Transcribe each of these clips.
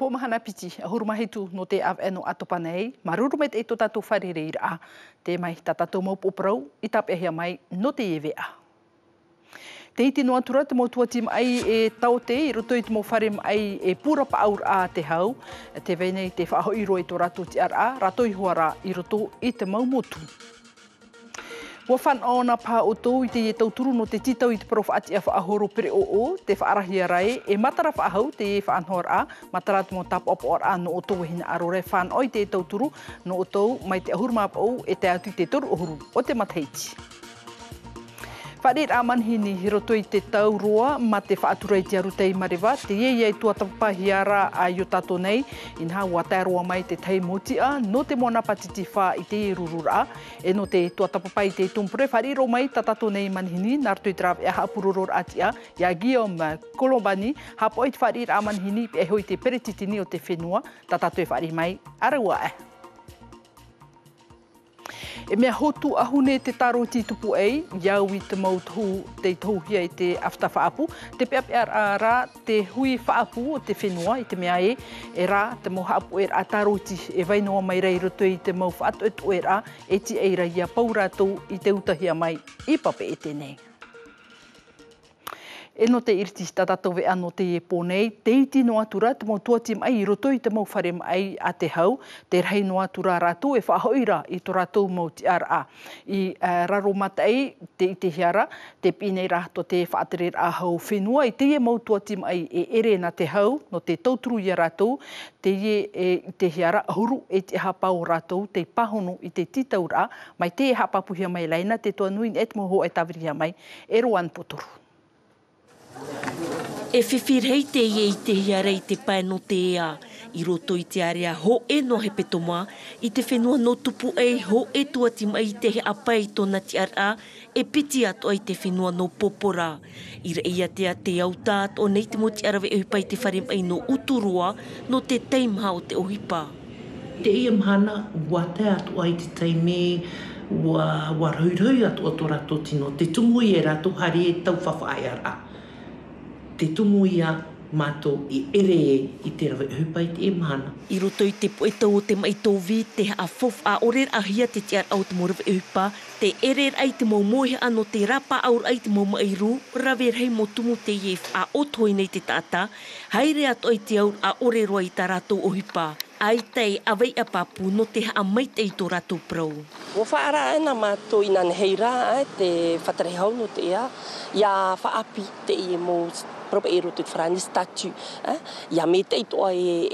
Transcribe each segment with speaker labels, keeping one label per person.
Speaker 1: ho mahana piti a hurumahitu no te aweno atopanei, marurumet e to tatu wharereira te mai tatato maupoprau I tapehia mai no te ewea. Te iti no atura te motua tim ai e tau te I roto I te mo whare ai e pura pa aur a te hau, te vene te whahoiro e to ratu ti ara, rato I huara I roto I te maumotu. Wa fan ona pa o tō I te e tauturu no te titau I te prof ati a whaahoro pere o, te whaarahia rai, e matara whaahau te e whaanhor a, matara te mo tap opo or a no o tō hina arore whan oi te e tauturu no o tō mai te ahurumap o e te atu te toru ohuru o te mataiti. Wharir a manhini hi roto I te tauroa ma te whaatura I te arutei marewa, te iei tua tapahiara a I o tato nei, inha ua tairoa mai te tei motia, no te mona patiti wha I te rurura, e no te tua tapapai te tumpure, whariro mai ta tato nei manhini, nartu I trawe e haapururor atia, ia Guillaume Kolobani, hapo I te wharir a manhini, e hoi te peretitini o te whenua, ta tato e wharir mai, araua e. E mea hotu ahune te taro ti tupu ei, iau I te mautu te tauhia I te afta whaapu, te peapear a rā te hui whaapu o te whenua I te mea e rā te mohaapu e rā taro ti e wainoa mai rei roto I te mau whaatu e tu e rā e ti eira ia pauratou I te utahia mai I pape e tenei. E no te iriti tatatou vea no te e pōnei, te iti no atura te mau tuatim ai I roto I te mau whare ai a te hau, te rei no atura rātou e whahoira I to rātou mau ti ara. I raro mata ei te ite hiara, te pinei rātou te whaatere a hau whenua, I te e mau tuatim ai e ere na te hau, no te tauturu I a rātou, te e te hiara ahuru e te hapau rātou, te pahono I te titaura, mai te e hapapuhia mai leina, te toa nui e te moho e tawiriha mai, e roan potoru.
Speaker 2: E whiwhirhei te I te hiarei te pae no te ea, I roto I te area ho e no he petoma, I te whenua no tupu ei ho e tuatima I te he apai tona ti ara, e piti ato ai te whenua no popora. I reia te autat o nei te moti arawe ohipa I te wharem ai no uturua no te teimha o te ohipa.
Speaker 3: Te ia mhana wate atu ai te teime, wa rauirau atu o tō rato tino, te tumu I e rato hari e tau whawhaai ara. Te tumu ia mātou I ere I te rawe hupai te e mana.
Speaker 2: I roto I te poetau o te maitovi, te haafof a orer ahia te tiar au te mo rawe hupa, te erer ai te mau mohe ano te rapa aur ai te mau mairu, rawer hei mo tumu te ief a otoi nei te tata, haere ato ai te aur a orerua I ta ratou o hupa. Ai tei awai a papu no te haa mai te I tō ratou prau.
Speaker 4: Mo whaara ena mātou I nane heira, te whatarehau no te ea, ia whaapi te I mo propa e roto I wharani statue. Ia me te itoa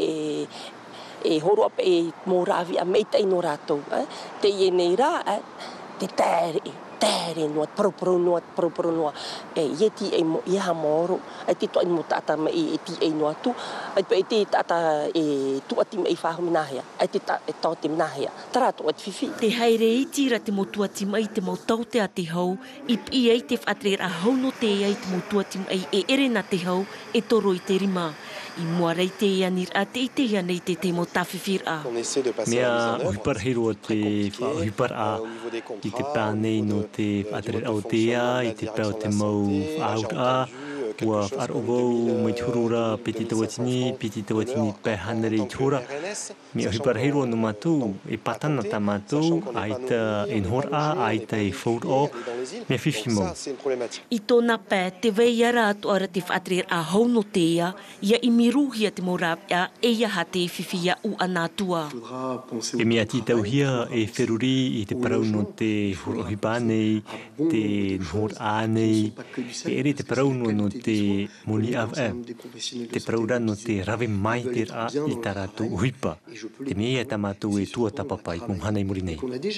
Speaker 4: e horo apa e mō rawi a me te no ratou. Te I nei rā, te tere noa, paruparo noa. Ie ti e mo, ia ha moro. Ai te toa I mo tata ma e ti e noa tu. Ai pe te tata e tuati ma I whaho minahea. Ai te tau te minahea. Tarato at whiwhi.
Speaker 2: Te haere I tira te mo tuati mai te mo tau te a te hau, I pi ei te whatrera hau no te ei te mo tuati mai e ere na te hau e toro I te rima. I mua rei te ianir a te I te ianei te mo tawhiwhir a.
Speaker 5: Mea uhipar hero te uhipar a I te pānei no te whaatere au te ea, I te pēo te mau whaahut a, ua whaarovau mai tuhurura piti tawatini pē hanere I tuhura. Mea uhipar hero no mātou, e patana ta mātou, aita e nhor a, aita e whaur o, mea whiwhi mau.
Speaker 2: I tōna pē, te wei ara atu ara te whaatere a hau no te ea, ia I miruhia te morapia e ia ha te whiwhia u anātua.
Speaker 5: E mea titau hia e wheruri I te parau no te horohipa nei, te nhor a nei, e ere te parau no te moni av e, te paraura no te rawe mai te ra I ta rātou uhipa. Te mea ia ta mātou e tua tapapai mō hana I muri nei.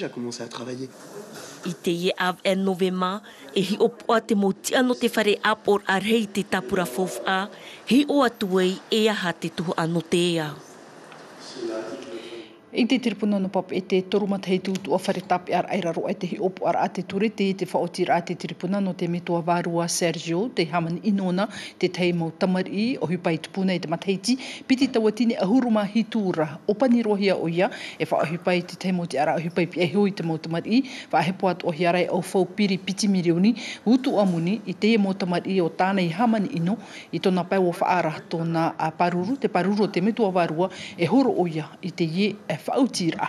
Speaker 2: I te ie av e novema, e hi opoa te motia no te whare apor a rei te tapura fof a, hi o atuei e aha te tuho ano te ea.
Speaker 1: I te tiripuna no pap e te torumatei tūtu a wharetapi ar airaro e te hi opu ar a te turete te whaotira a te tiripuna no te mitua Vārua Sergio, te hamani inona, te teimau tamari o hupai tupuna i te mateiti, piti tawatini ahuruma hitūra, opani rohia o ia, e whaohupai te teimau te ara ahupai pi ehui te mau tamari, whahepoat o hiarai au whau piri piti mirioni, utu amuni i te mau tamari o tānei hamani ino, i tona pau o whaara tona paruru, te paruru o te mitua Vārua, e horo o ia i te ie whautira.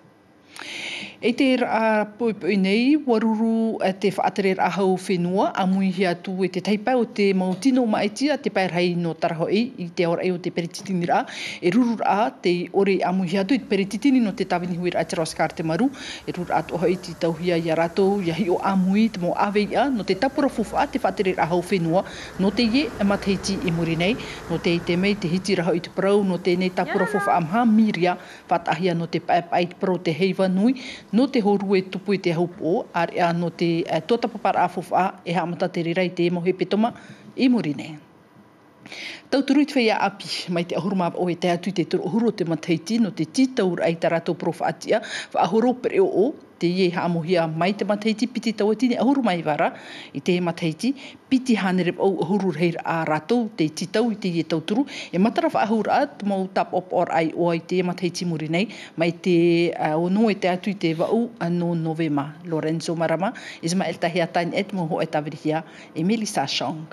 Speaker 1: E te poipoi nei, waruru te whaatere ahau whenua, a muihi atu e te taipau te mautino maitia, te pairhai no tarahoi, i te ora eo te perititini ra, e ruru ra te ore a muihi atu i te perititini no te tawini hui Aotearoa te maru, e ruru atu hoi te tauhia i a ratou, ia hi o amui te mo aveia, no te tapura fufa te whaatere ahau whenua, no te ie e mateiti i muri nei, no te te mei te hiti rahau i te parau, no te nei tapura fufa amha miria, whatahia no te paepai te parau te heiva nui, no te horu e tupu i te haupo, ar ea no te tōtapapara a fufa e haamata te rira i te emo he petoma i muri nei. Tauturu i te whaia api, mai te ahuruma o e te atu i te turu ahuru o te mateiti, no te titaura ai tarato profaatia, whaahoro pere o, te ie haamohia mai te mateiti, piti tawatini ahuruma i wara, i te mateiti, piti hanerep au ahuru reira a ratou, te titau i te ie tauturu, e matara whaahura at, mau tap op or ai o i te mateiti muri nei, mai te ono e te atu i te wau ano novema, Lorenzo Marama, Ismael Tahiatain et moho e tawirihia, Emily Sashong.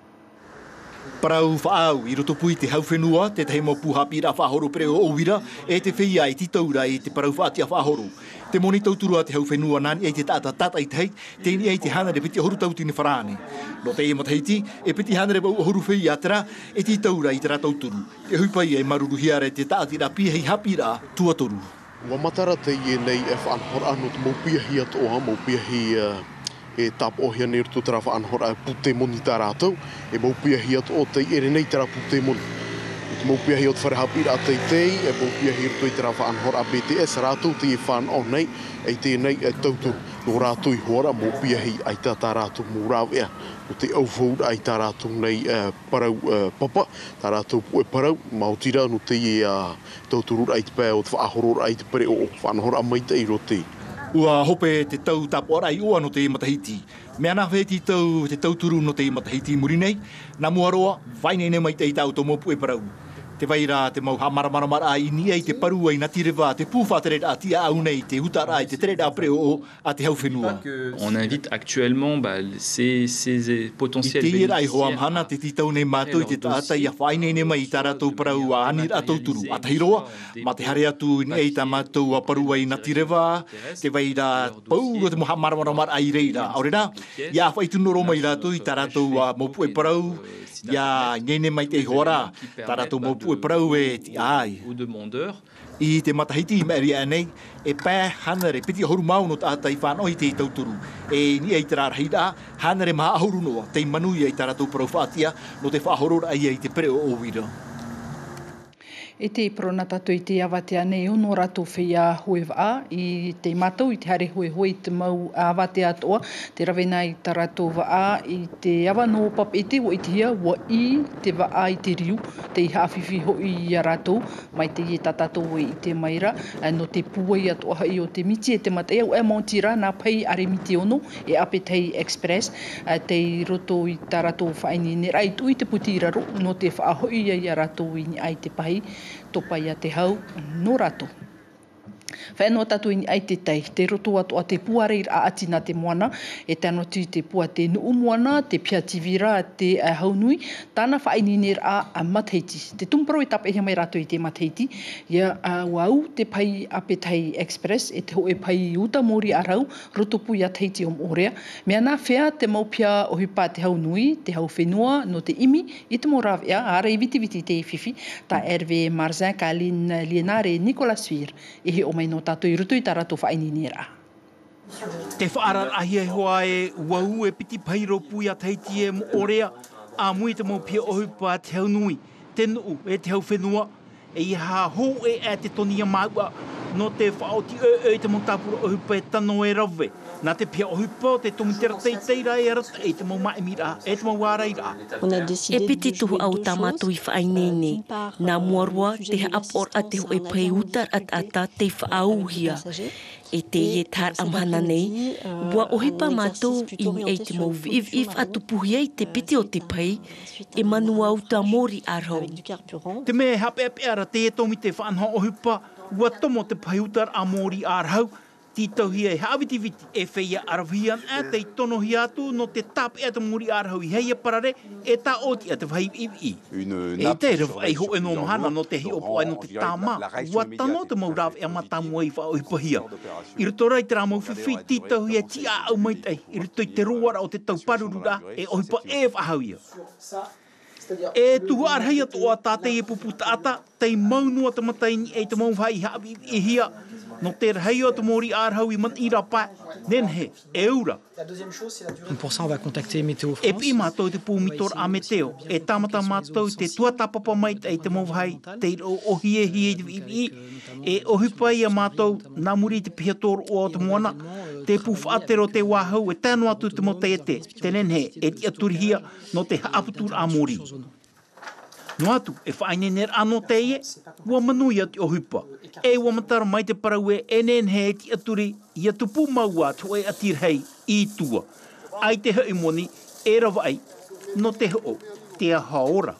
Speaker 6: Parau whaau i roto pui te hauwhenua, te tehe mo puhapira whahoro preo o wira, e te whia i titaura i te parau whaatia whahoro. Te moni tauturu a te hauwhenua nani e te tata i te hei, te ini e te hana re piti horu tautini wharane. No te e mataiti, e piti hana re horu whia atara, e titaura i te ratauturu. E hupai e maruru hiare te taatira pihei hapira tuatoru.
Speaker 7: Wa matara te ie nei e whaanhor anu te maupia hi atoa, maupia hi e tap ohia nei rutu tera whaanhora e pute moni tā rātou, e maupia hi atu o te ere nei tera pute moni. E maupia hi atu wharehapira a teitei, e maupia hi rutu i tera whaanhora a BTS rātou, te e whaan o nei, e te nei e tautu no rātou i hora, maupia hi ai tā rātou mō rāu ea, o te auwhaura ai tā rātou nei parau papa, tā rātou pu e parau, mautira no te e tauturura ai te pēo, o te whaahorora ai te pere o whaanhora a maita i rote.
Speaker 6: Ua hope te tau tapo arai ua no te matahiti. Mea nā whē te tauturu no te matahiti muri nei, nā muaroa, vainei ne mai te tau tō mopu e parau. Te waira te mau hamara i ni ai te paru ai nati rewa, te pūwhatere a tia au nei, te hutara ai te tere a preo o a te hauwhenua.
Speaker 8: On invite actuellement ces potentiels
Speaker 6: bénéficiaires. I te ira i hoam hana te titau nei mātou i te tāta i a whainei ne mai i tā rātou parau a anir a tauturu. A tahiroa, ma te hare atu ni ei tā mātou a paru ai nati rewa, te waira pauro te mo hamara ai reira. Aurera, ia whaituno mai rātou i tā rātou a mopu e parau, ia ngene mai te hora, tā rātou mopu e parau e ti ai. I te matahiti i meri anei, e pē hanare piti ahoru mau no tātai whānoi te tauturu. E ni ei te rārahira, hanare maha ahoru noa, te manui ei tā rātou parau whātia, no te whahorora ai te pere o wira.
Speaker 1: E te prona tatu i te awatea nei ono rato whia hoi waa i te matau i te hare hoi te mau awatea toa, te rawena i ta rato waa i te awa no pap e te o i te hia wa i te waa i te riu, te i hawhiwhi hoi i a rato, mai te i tatato i te maira, no te puai atoa i o te miti e te matea, o e mautira nā pai are miti ono, e Apetei Express, te i roto i ta rato whaini ne rai tu i te putiraro, no te whaahoi i a rato i ai te pahi, topai a te hau, no rato. Whaenua tatu ini ai te tei, te roto atu a te puareir a atina te moana, e tano tu te pua te nuu moana, te pia tivira te haunui, tāna whaininer a mateiti. Te tumparo e tapa e mai rato i te mateiti, ia wau te pai Apetei Express, e te ho e pai uta mori a rau, roto pui a teiti o morea, mea nā whea te maupia o hipa te haunui, te hau whenua, no te imi, i te morav ea, ara i viti te whiwhi, ta Hervé Marzin, Kaline Lienare, Nicolas Suir, e he o mai no tātou i rutu i tā rato whaininiera.
Speaker 6: Te whaarar ahi e hoa e wau e piti pairo pui a teiti e mo orea, a mui te mau pia ohupa te haunui, te nuu e te hau whenua, e i ha ho e te tonia maua, no te whaoti te mau tāpura ohupa e tano e rawe, Nā te pia ohipa, te tumitera teiteira e arata, e te mau maemira, e te mau wāreira.
Speaker 2: E piti tuhu au tāmato I whainene. Nā muarua te apor a te hoe pai utar at ata te whaauhia. E te e tār amhana nei, bua ohipa mātou I e te mau if atupuhi ai te piti o te pai, e manu au tā mori arhau.
Speaker 6: Te me hape ara te e tomi te whanha ohipa, ua tomo te pai utar a mori arhau, Tito hia e hawiti-witi e wheia arawian a te tono hi atu no te tap e te muri arhau I heia parare e tā oti a te whai I. E te rewa ei ho e no mahana no te hi opo ai no te tāma. Ua tano te mau rawe e matamu ai wha oipahia. I roto rai te rā mau whiwhi tito hia ti a au maitei. I roto I te roara o te tau parurura e oipa e whahau ia. E tuhu arhei atu o a tātei e puputa ata, tei maunua te mataini e te mau whai hawi I hia. No te rei o te mori arhau I man ira pa, nen he, e ura.
Speaker 9: Pour ça, on va contacter Météo France.
Speaker 6: E pi mātou te pūmitor a Meteo, e tāmata mātou te tuatapapa mai te mau whai, te o hie I, e ohipai a mātou nā muri te pihator o te moana, te pūwhaatero te wāhau, e tāno atu te mo te nen he, e ti aturihia no te haaputur a mori. No atu, e whainenera anō te ie, ua manui ati o hupa. E ua matara mai te parau e nen he ti aturi, I atupu maua tu e atirhei I tua. Ai te hei moni, e rawa ai, no te ho, te haora.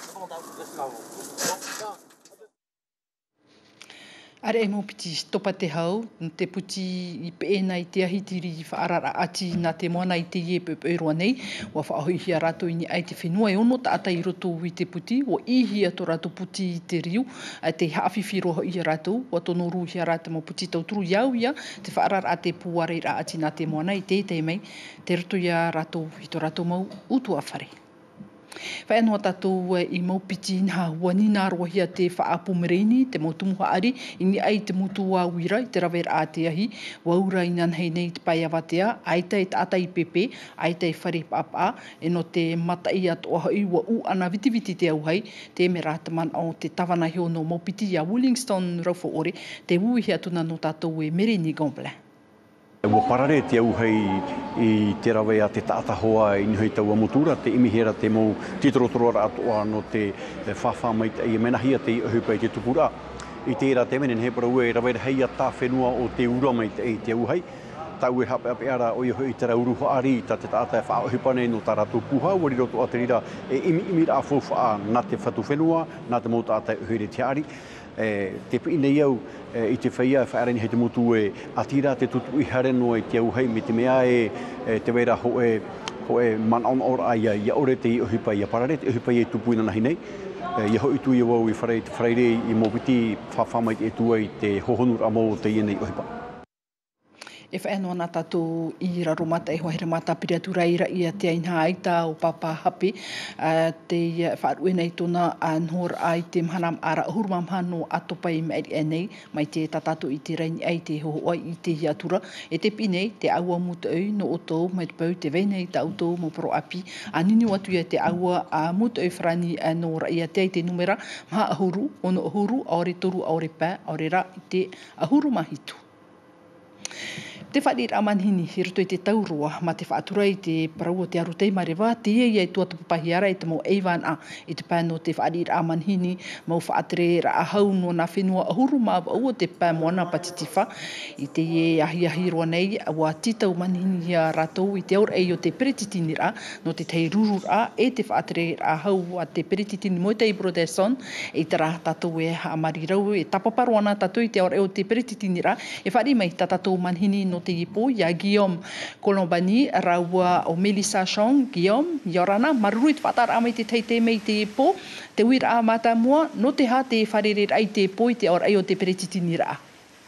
Speaker 1: Are e mo piti stopa te hau, te puti I peena I te ahitiri whaarara ati nā te moana I te ie peperoa nei, wa whaahoi rato ini ai te whenua e ono ta ata I roto I te puti, o ihia to rato puti I te riu, a te hawhiwhiroa I rato, wa tono ruhia rato mo puti tauturu iau ia, te whaarara ate puareira ati nā te moana I te mei, te roto ia rato I to rato mau utua whare. Whaenua tātou I maupiti nā huanina rohia te whaapumereini, te motumuha ari, ini ai te mutu a wira, I te rawera a te ahi, waura I nanhei nei te pai awatea, aita I tata I pepe, aita I whare papa, e no te matai atoa hoi wa u ana vitiviti te auhai, te me rātaman o te tawana heo no maupiti a Willingston Raufo Ore, te uihi atuna no tātou e Mereni Gomble.
Speaker 10: Ua parare te auhei I te rawe a te taata hoa I nihoi taua motura, te imihera te mau titorotoroara atoa no te whawha mai te ia menahia te iuhupai te tupura. I te era te menen he parau e rawe hei a tā whenua o te ura mai te auhei. Tau e hape ara o iho I te rauruho ari ta te taata e whaahupane no tā ratu puha, wari roto a te rira e imi ra fōwha nā te whatu whenua, nā te mōta a te uhere te ari. Te pi nei au I te whaia whaarani hei te motu e atira te tutu I hare no e te auhei me te mea te weira ho e man on ora ia ore te iuhipa ia parare, te iuhipa ia tupuina nahi nei. Ia hoi tu ia wau I whareire I mopiti whawhamai e tua I te hohonur amo te ienei iuhipa.
Speaker 1: E whaenua nā tātou I raromata e hohere mata piriatura ira I a te ainha aita o papa hape. Te whaarue nei tona anhor ai te mhanam ara hurumamhano atopa I meri e nei, mai te tatato I te reini ai te hohoai I te hiatura. E te pinei, te aua muta au no otou, mai te pau te venei ta autou mo pro api. Anini watu ia te aua a muta au whrani no ra ia te ai te numera, maha ahuru, ono ahuru, aore toru, aore pā, aore ra I te ahuru mahitu. Te wharir amanhini I roto I te taurua, ma te whaatura I te parau o te arutei marewa, te iei tuata papahiara I te mo eivan a I te pāno te wharir amanhini, mau whaatere ra ahau no na whenua ahuru ma au o te pā moana patitifa, I te ie ahi roa nei, wa titau manhini ia ratou I te aur ei o te peretitini ra, no te tei ruru ra, e te whaatere ra ahau a te peretitini mo te Ibrodeson, e te rā tatou e haamari rau, e tapaparoana tatou I te aur ei o te peretitini ra, e whari mai tatou manhini no te ipo, ia Guillaume Colombani, raua o Melissa Chong, Guillaume, Yorana, marurui te whatara amai te teite mei te ipo, te uira a mata mua, no te ha te wharere ai te ipo I te aur ai o te peretitini ra.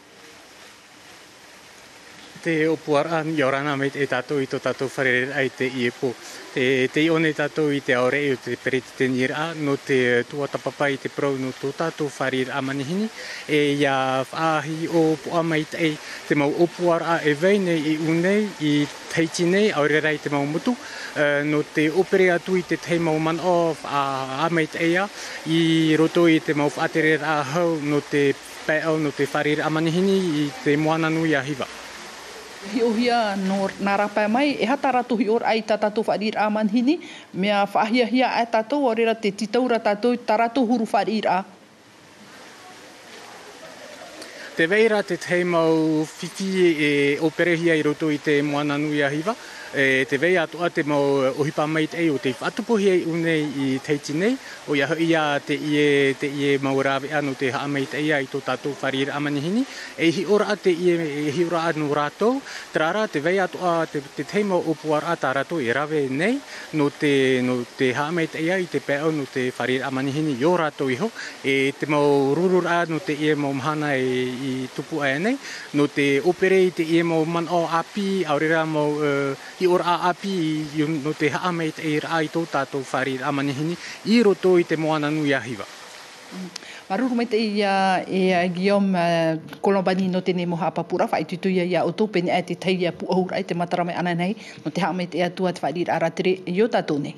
Speaker 9: Te opuara Yorana me e tātou I to tātou wharere ai te iepo. Te one tātou I te aore o te peretitini ra, no te tuatapapa I te prau no tō tātou wharere amanihini, e ia whaahi o puamai te mau opuara e veine I unei, I teiti nei, aore rai te mau mutu, no te opere atu I te tei mau man o amai te ea, I roto I te mau whaatere ra hau no te pēau no te wharere amanihini I te moana nui a hiva.
Speaker 1: Hi ohia no narapa mai e hata ratu hi or ai tatato wharir a manhini mea whaahia hia ai tato o rera te titaura tato tarato huru wharir a.
Speaker 9: Te veira te teimau whiwhi e operehia I roto I te moana nui a hiwa. Te vei atua te mau ohipa mai te o te whatupohi ai unei I teiti nei. O ia ia te ie maurawe anu te haa mai te ia I tō tātou wharira amanihini. E hi ora te ie hi ora anu rātou. Trara te vei atua te teimau opuara tā rātou I rawe nei. No te haa mai te ia I te pēo no te wharira amanihini I o rātou iho. E te mau rurura no te ie mau mahana I tupu ai nei. No te operei te ie mau man o api, aurera mau I ora api no te haa mai te ira I tō tātou wharira amanihini I roto I te moana nui a hiwa.
Speaker 1: Maruru mai te ia e Guillaume Kolombani no te nemo hapapura whai tutu ia o tōpeni ai te teia pu ahura ai te matara mai ana nei no te haa mai te atua te wharira aratere I o tātou nei.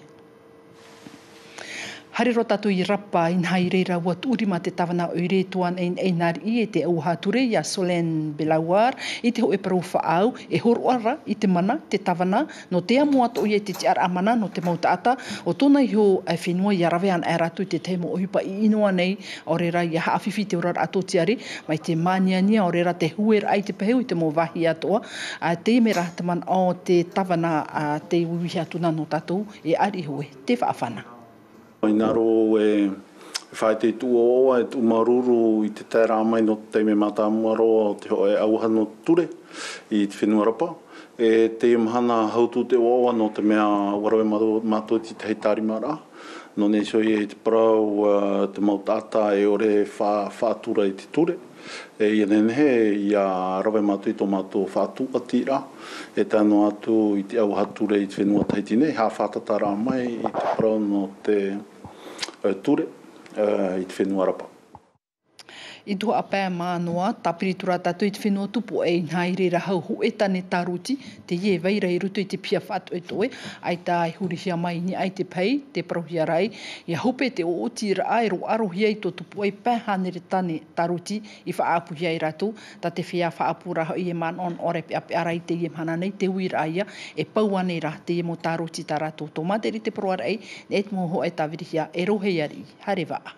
Speaker 1: Harero tatu I rapa in haireira ua tuurima te tawana o ire tuan e nari I te auha ture ia Solen Belawar I te ho e parau whaau e horoara I te mana te tawana no te amu ato I te ar amana no te mautaata o tōna iho ai whenua I arawe an ai ratu I te teimo ohipa I inoa nei o rera I haafifi te urara ato tiare mai te maniania o rera te huer ai te peheu I te mo wahi atoa te me rahtaman o te tawana te uihi atuna no tatou e ari hoe te whaafana.
Speaker 11: Inaro e whae te tuoa e tu maruru I te tērā mai no te me mātāmuaro o te hoe auha no ture I te whenua rapa. E te imahana hautu te oa no te mea warawe mātou ti te hei tārimara. No ne soi e te parau te mautata e ore whātura I te ture. E ia nenehe ia rawe mātou I tō mātou whātu atira. E tāno atu I te auha ture I te whenua taitine. Hā whātatara mai I te parau no te ture I te whenua rapa.
Speaker 1: I tua apea mānoa, tapiritura tatu I te whenua tupu e ngai reira hau ho e tane taruti, te ie veira I ruto I te pia whatu e toe, ai tā I hurihia mai ni ai te pei, te parohia rai, I hope te o tira ai ro arohia I tō tupu e pēhane re tane taruti I whaapuhia I ratu, ta te whia whaapura hau I e manon ore pe ape arai te ie mana nei, te uira aia, e pauane ra te ie mo taruti tā ratu. Tō materi te paroara ei, ne et mo ho e tawirihia, e rohe ari, hare waa.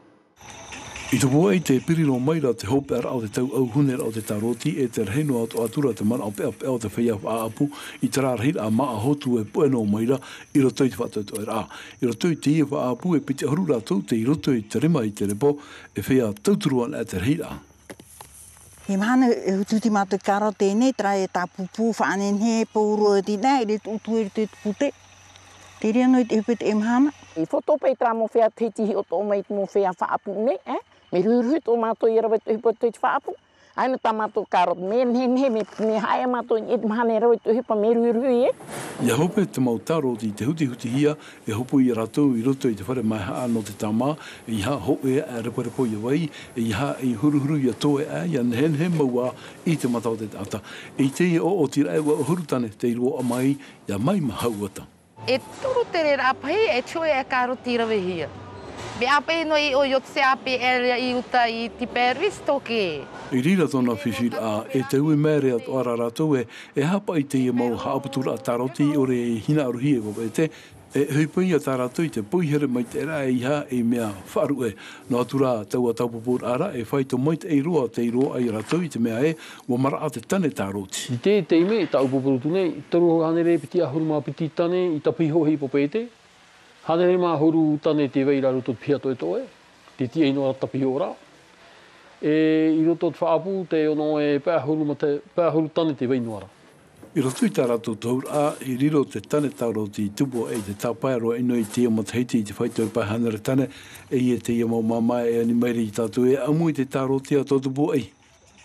Speaker 12: I te mua I te pirino maira te hope ar au te tau au huner au te taroti e te reheno atu atura te mana au pe au te whaia aapu I te rārhir a maa hotu e pueno maira I roto I te whatautu e rā. I roto I te ia aapu e pite haru rātou te I roto I te rima I te repo e whaia tauturuan e te rehir a.
Speaker 13: He mahana e hututi mātou karo tēnei, tra e tā pupu whaanen he pauro e tina e re utu e te pute. Te rea noi te hupet e mahana.
Speaker 14: I whotopa I tra mo whea tetihi o tō mai mo whea whaapu nei, Me ruruhu tō mātou I rawe tuhi po te whaapu. Aina tā mātou karot. Me haia mātou I mahane rawe tuhi pa me ruruhu
Speaker 12: Ia hope te mautaro I te huti hia e hopo I rātou I roto I te whare mai haa no te tāmā. E iha ho e a reparepo I wai. E iha I huruhuru I a tō e a. Ia he maua I te matau te ata. E te ia o tira e wa hurutane te iro a mai. Ia mai mahau ata.
Speaker 15: E turu te re rapai e tue e karot I rawe hia. Me ape no I o yotse ape area I uta I ti pervis toke.
Speaker 12: I rira tōna whiwhir a e te ui mere at ora rātou e hapa I te ia mau haapatura a taroti o re hina aruhi e wawe te e huipui a tāratou I te puihere mai te era e iha e mea wharu e. Nā atura taua taupapur ara e whai to mai te eiroa ai rātou I te mea e wa mara a te tane tāroti.
Speaker 16: I te teime I taupapuru tune I taru hanere piti ahuruma piti tane I tapiho hei popete. Hanere mā huru tane te veira roto pia toe toe, te tia inoa tapiho ora. I roto te whaapu te ono e pēhuru tane te veinoara.
Speaker 12: I roto I tā rātou taur a I riro te tane tauroti I tupo e te tāpaero e noi te amatheiti I te whaitau pai hanere tane e I te ia mau mamai e ani mairi I tātou e amu I te tauroti a tō tupo e.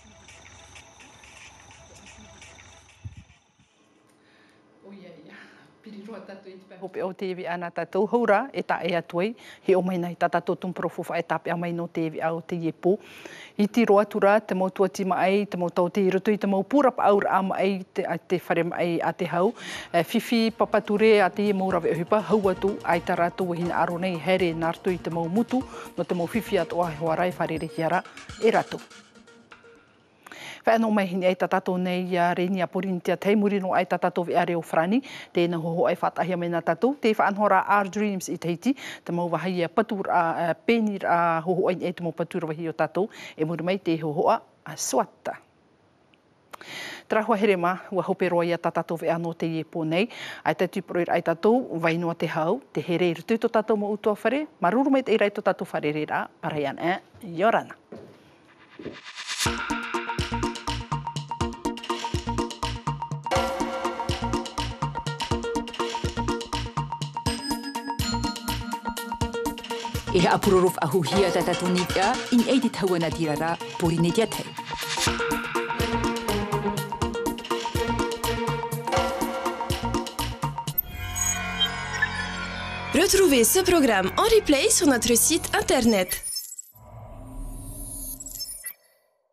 Speaker 1: Hope o tevi ana tatou haura e ta e atuai he o mai nei tatatou tumprofu fa etape a mai no tevi au te iepo I ti roa tura te mau tuati mai te mau tau te roto I te mau pura pa aur am ai te whare mai a te hau whiwhi papature a te mau rawe hupa hau atu ai ta rātou hina aro nei here nārtu I te mau mutu no te mau whiwhi atu ahe hoarai wharere hiara e rātou. Whaano mai hini ai tatato nei reni a porintia teimuri no ai tatato vi areo frani. Tēnā hoho ai whatahia me nā tatou. Te whaanhora Our Dreams i teiti. Te mau wahai a patur a penir a hoho ai e te mau patura wahi o tatou. E muri mai te hohoa a swata. Trahua herema, ua hope roa ia tatato ve anō te iepo nei. Ai tatu proir ai tatou, wainoa te hau, te here i rutu to tatou mo utua whare. Maruru mai te irai to tatou whare rera, paraian Yorana.
Speaker 17: E apurorof ahuhia tatato nitia, in ei te tauana tirara, porinetia te.
Speaker 18: Retrouvez ce programme en replay sur notre site internet